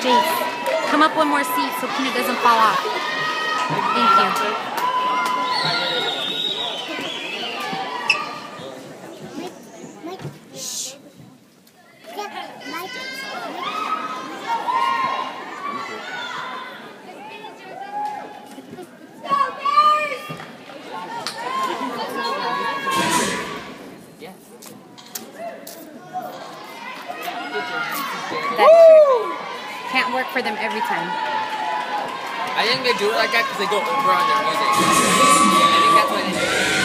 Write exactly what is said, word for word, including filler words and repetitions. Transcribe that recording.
Jace, come up one more seat so Peanut doesn't fall off. Thank you. Mike, Mike, shh. Yeah, Mike. That can't work for them every time. I think they do it like that because they go over on their music. I think that's why they do it.